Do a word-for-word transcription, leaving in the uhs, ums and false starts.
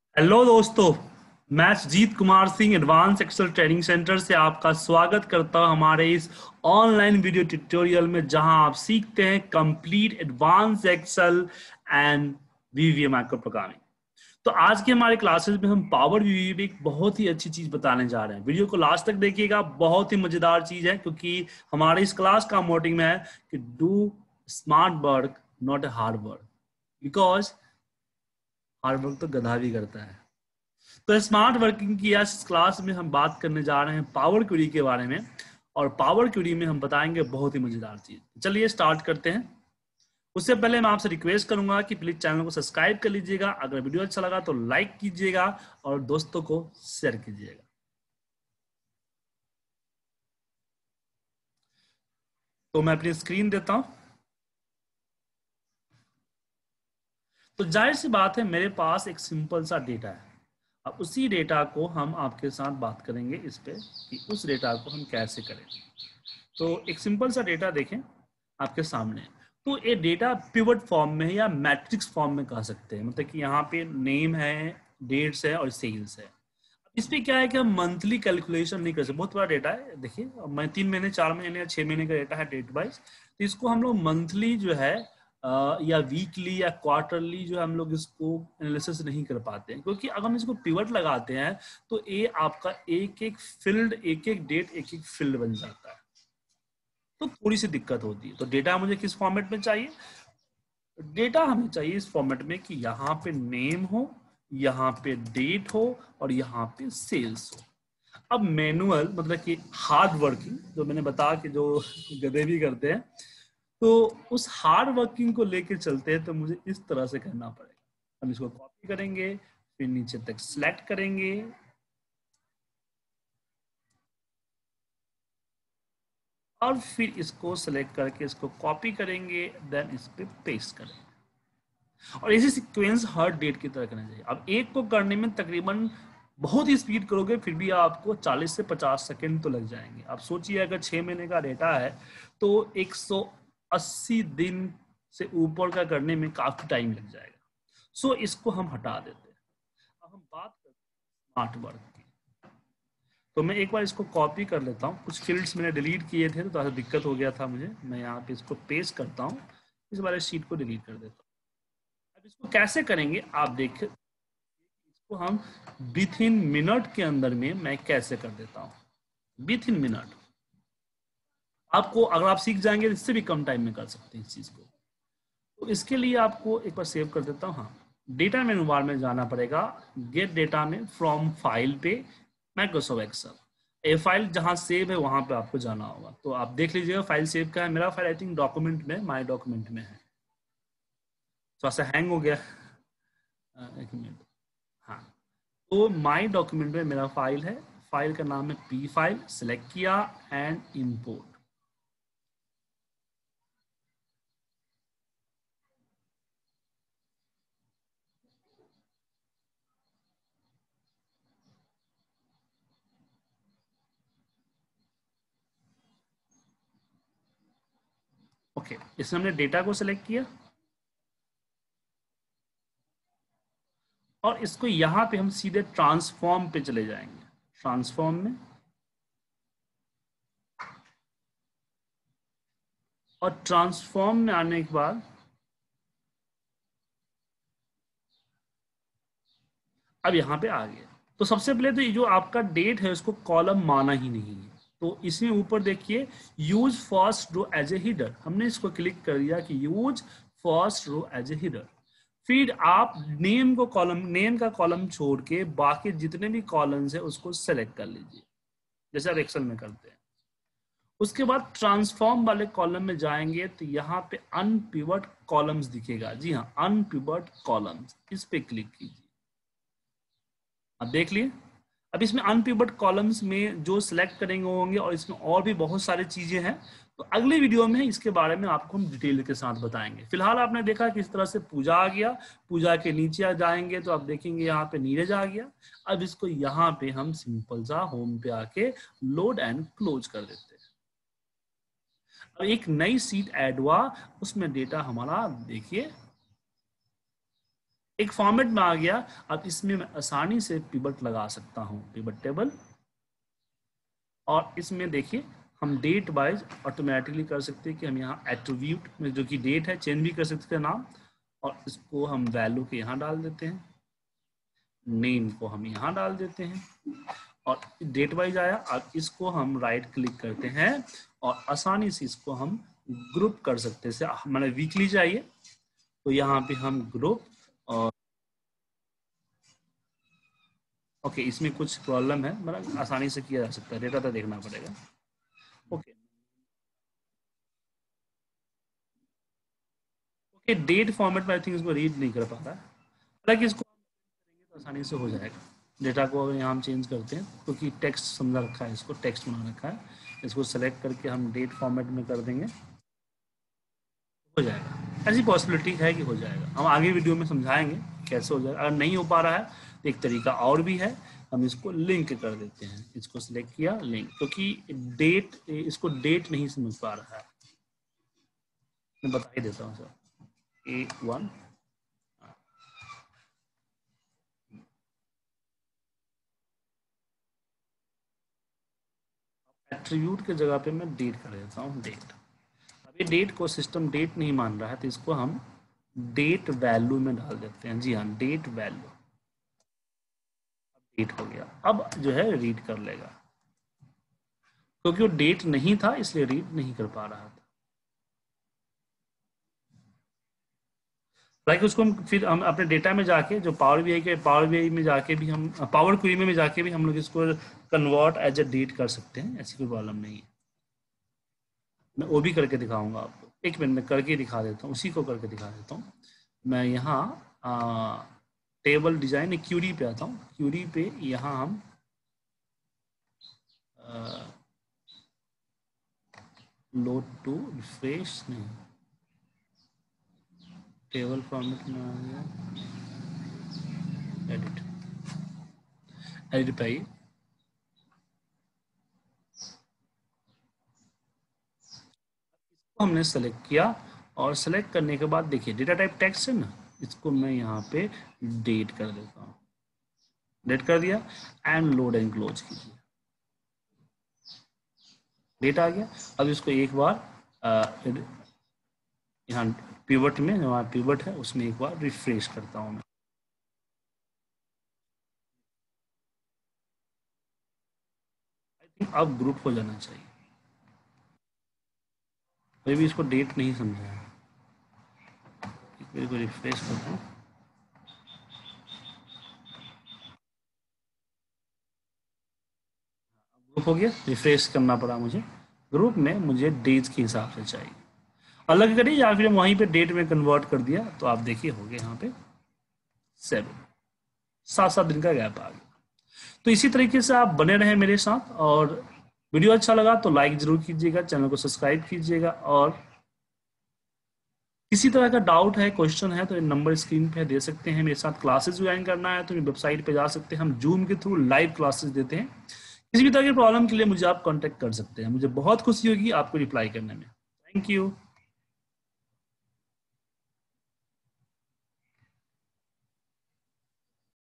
Hello दोस्तों। मैं Jeet Kumar Singh advance Excel training centre से आपका स्वागत करता हूं हमारे इस ऑनलाइन वीडियो ट्यूटोरियल में, जहां आप सीखते हैं complete advance Excel and VBA macro programming. तो आज के हमारे क्लासेस में हम पावर वीवीए में एक बहुत ही अच्छी चीज बताने जा रहे हैं। वीडियो को लास्ट तक देखिएगा, बहुत ही मजेदार चीज है, क्योंकि हमारे इस क्लास का मोटिव है कि do smart work not a hard work, because hard work तो गधा भी करता है। तो स्मार्ट वर्किंग की आज क्लास में हम बात करने जा रहे हैं पावर क्वेरी के बारे में, और पावर क्वेरी में हम बताएंगे बहुत ही मजेदार चीज। चलिए स्टार्ट करते हैं। उससे पहले मैं आपसे रिक्वेस्ट करूंगा कि प्लीज चैनल को सब्सक्राइब कर लीजिएगा, अगर वीडियो अच्छा लगा तो लाइक कीजिएगा और दोस्तों को शेयर कीजिएगा। तो मैं अपनी स्क्रीन देता हूं। तो जाहिर सी बात है, मेरे पास एक सिंपल सा डेटा है। अब उसी डेटा को हम आपके साथ बात करेंगे इस पे कि उस डेटा को हम कैसे करें। तो एक सिंपल सा डेटा देखें आपके सामने। तो ये डेटा पिवट फॉर्म में है या मैट्रिक्स फॉर्म में कह सकते हैं, मतलब कि यहाँ पे नेम है, डेट्स है और सेल्स है। इस पे क्या है कि हम मंथली कैलकुलेशन नहीं कर सकते, बहुत बड़ा डेटा है। देखिए, अब मैं तीन महीने चार महीने या छह महीने का डेटा है डेट वाइज, तो इसको हम लोग मंथली जो है अ, या वीकली या क्वार्टरली जो है हम लोग इसको एनालिसिस नहीं कर पाते हैं, क्योंकि अगर हम इसको पिवट लगाते हैं तो ये आपका एक एक फील्ड, एक एक डेट, एक एक फील्ड बन जाता है, तो थोड़ी सी दिक्कत होती है। तो डेटा मुझे किस फॉर्मेट में चाहिए? डेटा हमें चाहिए इस फॉर्मेट में कि यहाँ पे नेम हो, यहाँ पे डेट हो और यहाँ पे सेल्स हो। अब मैनुअल मतलब कि हार्ड वर्किंग, जो मैंने बताया कि जो गधे भी करते हैं, तो उस हार्ड वर्किंग को लेके चलते हैं तो मुझे इस तरह से करना पड़ेगा। हम इसको कॉपी करेंगे, फिर नीचे तक सिलेक्ट करेंगे, और फिर इसको सेलेक्ट करके इसको कॉपी करेंगे, देन इस पे पेस्ट करेंगे। और इसी सीक्वेंस हर डेट की तरह करना चाहिए। अब एक को करने में तकरीबन बहुत ही स्पीड करोगे फिर भी आपको चालीस से पचास सेकंड तो लग जाएंगे। आप सोचिए, अगर छह महीने का डेटा है तो एक सौ अस्सी दिन से ऊपर का करने में काफी टाइम लग जाएगा। सो इसको हम हटा देते हैं। अब हम बात करते हैं स्मार्ट वर्क की। तो मैं एक बार इसको कॉपी कर लेता हूँ, कुछ फील्ड्स मैंने डिलीट किए थे तो थोड़ा सा दिक्कत हो गया था मुझे। मैं यहाँ पे इसको पेस्ट करता हूँ, इस वाले शीट को डिलीट कर देता हूँ। अब इसको कैसे करेंगे आप देखिए, इसको हम विथ इन मिनट के अंदर में मैं कैसे कर देता हूँ। विथ इन मिनट आपको, अगर आप सीख जाएंगे इससे भी कम टाइम में कर सकते हैं इस चीज को। तो इसके लिए आपको एक बार सेव कर देता हूँ। हाँ, डेटा मेनू बार में जाना पड़ेगा, गेट डेटा में फ्रॉम फाइल पे माइक्रोसॉफ्ट एक्सेल। ये फाइल जहाँ सेव है वहां पे आपको जाना होगा। तो आप देख लीजिएगा फाइल सेव का है। मेरा फाइल आई थिंक डॉक्यूमेंट में, माई डॉक्यूमेंट में है। थोड़ा सा हैंग हो गया, एक मिनट। हाँ, तो माई डॉक्यूमेंट में मेरा फाइल है, फाइल का नाम है पी फाइल। सिलेक्ट किया एंड इंपोर्ट। ओके, इसमें हमने डेटा को सिलेक्ट किया और इसको यहां पे हम सीधे ट्रांसफॉर्म पे चले जाएंगे। ट्रांसफॉर्म में, और ट्रांसफॉर्म में आने के बाद अब यहाँ पे आ गया। तो सबसे पहले तो ये जो आपका डेट है उसको कॉलम माना ही नहीं है, तो इसमें ऊपर देखिए use first row as a header, हमने इसको क्लिक कर दिया कि use first row as a header. फिर आप नेम को कॉलम, नेम का कॉलम छोड़ के बाकी जितने भी कॉलम्स है उसको सेलेक्ट कर लीजिए, जैसे आप एक्सेल में करते हैं। उसके बाद ट्रांसफॉर्म वाले कॉलम में जाएंगे तो यहाँ पे अनपिवट कॉलम्स दिखेगा। जी हाँ, अनपिवट कॉलम्स, इस पे क्लिक कीजिए। अब देख लिए, अब इसमें अनपिवट कॉलम्स में जो सिलेक्ट करेंगे होंगे, और इसमें और भी बहुत सारी चीजें हैं। तो अगले वीडियो में इसके बारे में आपको हम डिटेल के साथ बताएंगे। फिलहाल आपने देखा किस तरह से पूजा आ गया। पूजा के नीचे आ जाएंगे तो आप देखेंगे यहाँ पे नीरज आ गया। अब इसको यहाँ पे हम सिंपल सा होम पे आके लोड एंड क्लोज कर देते हैं। अब एक नई सीट ऐड हुआ, उसमें डेटा हमारा देखिए एक फॉर्मेट में आ गया। अब इसमें मैं आसानी से पिवट लगा सकता हूँ, पिवट टेबल। और इसमें देखिए हम डेट वाइज ऑटोमेटिकली कर सकते हैं कि हम यहाँ एट्रीब्यूट में जो कि डेट है चेंज भी कर सकते हैं नाम, और इसको हम वैल्यू के यहाँ डाल देते हैं, नेम को हम यहाँ डाल देते हैं, और डेट वाइज आया। अब इसको हम राइट क्लिक करते हैं और आसानी से इसको हम ग्रुप कर सकते हैं। जैसे हमारे वीकली चाहिए तो यहाँ पे हम ग्रुप, और ओके इसमें कुछ प्रॉब्लम है, मतलब आसानी से किया जा सकता है, डेटा तो देखना पड़ेगा। ओके ओके डेट फॉर्मेट में आई थिंक इसको रीड नहीं कर पाता है, हालांकि इसको तो आसानी से हो जाएगा। डेटा को अगर यहाँ हम चेंज करते हैं, क्योंकि टेक्स्ट समझा रखा है, इसको टेक्स्ट बना रखा है, इसको सेलेक्ट करके हम डेट फॉर्मेट में कर देंगे, हो जाएगा। ऐसी पॉसिबिलिटी है कि हो जाएगा, हम आगे वीडियो में समझाएंगे कैसे हो जाएगा। अगर नहीं हो पा रहा है तो एक तरीका और भी है, हम इसको लिंक कर देते हैं। इसको सिलेक्ट किया, लिंक, क्योंकि डेट, इसको डेट नहीं समझ पा रहा है, मैं बता ही देता हूँ सर। ए वन एट्रीब्यूट के जगह पे मैं डेट कर देता हूँ, डेट। अभी डेट को सिस्टम डेट नहीं मान रहा है, तो इसको हम डेट वैल्यू में डाल देते हैं। जी हाँ, डेट वैल्यू, डेट हो गया। अब जो है रीड कर लेगा, क्योंकि वो डेट नहीं था इसलिए रीड नहीं कर पा रहा था। लाइक उसको हम फिर हम अपने डेटा में जाके, जो पावर बीआई के पावर बीआई में जाके भी हम, पावर क्वेरी में जाके भी हम लोग इसको कन्वर्ट एज ए डेट कर सकते हैं, ऐसी कोई प्रॉब्लम नहीं है। मैं वो भी करके दिखाऊंगा आपको, एक मिनट में करके दिखा देता हूँ, उसी को करके दिखा देता हूँ। मैं यहाँ टेबल डिजाइन क्यूरी पे आता हूँ, क्यूरी पे यहाँ हम लोड टू रिफ्रेश, नहीं टेबल फॉर्मेट में आ गया, एडिट, एडिट पे आइए। हमने सेलेक्ट किया, और सेलेक्ट करने के बाद देखिए डेटा टाइप टेक्स्ट है ना, इसको मैं यहाँ पे डेट कर देता हूँ, डेट कर दिया, एंड लोड एंड क्लोज कीजिए, डेट आ गया। अब इसको एक बार यहाँ पिवट में, जो पिवट है उसमें एक बार रिफ्रेश करता हूँ मैं। आई थिंक अब ग्रुप हो जाना चाहिए, मैं भी इसको डेट नहीं समझा है, को रिफ्रेश करता हूँ। ग्रुप हो गया, रिफ्रेश करना पड़ा मुझे। ग्रुप में मुझे डेज के हिसाब से चाहिए, अलग करिए या फिर वहीं पे डेट में कन्वर्ट कर दिया, तो आप देखिए हो गया यहाँ पे सेवन, सात सात दिन का गैप आ गया। तो इसी तरीके से आप बने रहें मेरे साथ, और वीडियो अच्छा लगा तो लाइक जरूर कीजिएगा, चैनल को सब्सक्राइब कीजिएगा, और किसी तरह का डाउट है, क्वेश्चन है, तो ये नंबर स्क्रीन पे दे सकते हैं। मेरे साथ क्लासेस ज्वाइन करना है तो मेरी वेबसाइट पे जा सकते हैं, हम जूम के थ्रू लाइव क्लासेस देते हैं। किसी भी तरह की प्रॉब्लम के लिए मुझे आप कांटेक्ट कर सकते हैं, मुझे बहुत खुशी होगी आपको रिप्लाई करने में। Thank you.